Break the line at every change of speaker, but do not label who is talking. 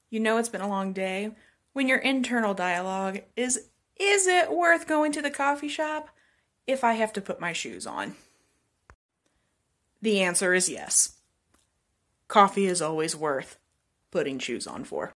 You know it's been a long day when your internal dialogue is it worth going to the coffee shop if I have to put my shoes on? The answer is yes. Coffee is always worth putting shoes on for.